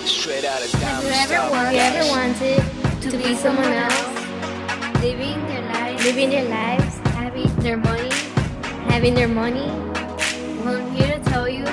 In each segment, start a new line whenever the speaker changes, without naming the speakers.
Straight out of
Have you
Diamond
ever
Star.
wanted to be someone else? Living their lives, having their money.
Well, I'm here to tell you,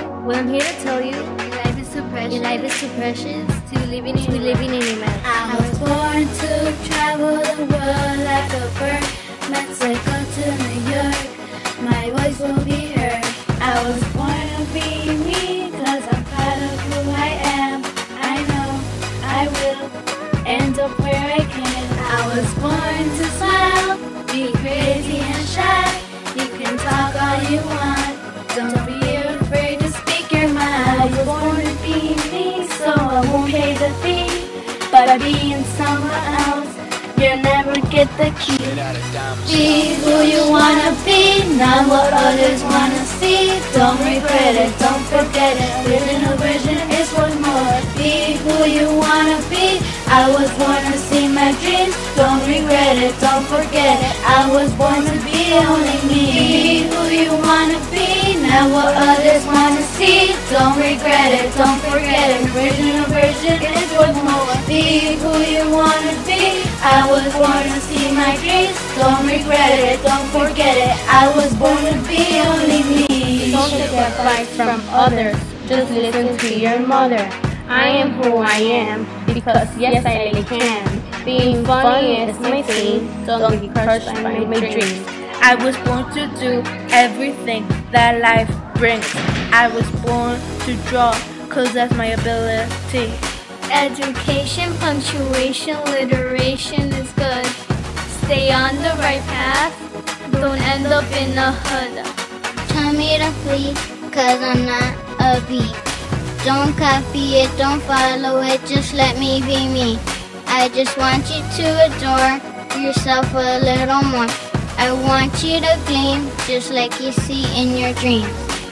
your life is too precious.
Your life is too precious
to be living in
a mess.
I was born to travel the world like a bird, Mexico to New York, my voice will be heard. I was born to be me, cause I'm proud of who I am. I know I will end up where I can. I was born to smile, be crazy and shy. You can talk all you want, don't be afraid to speak your mind. I was born to be me, so I won't pay the fee. But being someone else, you'll never get the key.
Straight out of Diamond
Be who you wanna be, not what others wanna see. Don't regret it, don't forget it. Living a vision is worth more. Be who you wanna be. I was born to see my dreams. Don't regret it, don't forget it. I was born to be only me. Be who you wanna be, not what others wanna see. Don't regret it, don't forget it. Original version is worth more. Be who you wanna be. I was born to see my dreams. Don't regret it, don't forget it. I was born to be only me.
Don't take advice from others, just listen to your mother. I am who I am, because yes I really can. Being funny is my thing, don't be crushed by my dreams.
I was born to do everything that life brings. I was born to draw, cause that's my ability.
Education, punctuation, alliteration is good. Stay on the right path, don't end up in the hood.
Tell me to please, cause I'm not a beat. Don't copy it, don't follow it, just let me be me. I just want you to adore yourself a little more. I want you to gleam, just like you see in your dreams.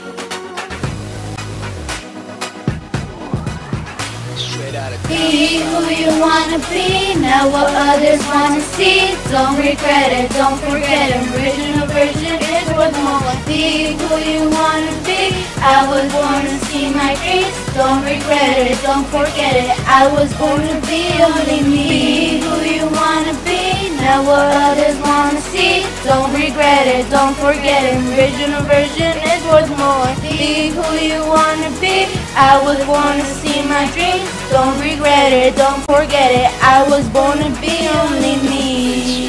Straight out of
Be
Diamond
who you wanna be, not what others wanna see. Don't regret it, don't forget it. Original version is worth more. Be who you wanna be. I was born to see my dreams. Don't regret it, don't forget it. I was born to be only me. Be who you wanna be, not what others wanna see. Don't regret it, don't forget it. Original version is worth more. Be who you wanna be. I was born to see my dreams. Don't regret it, don't forget it. I was born to be only me.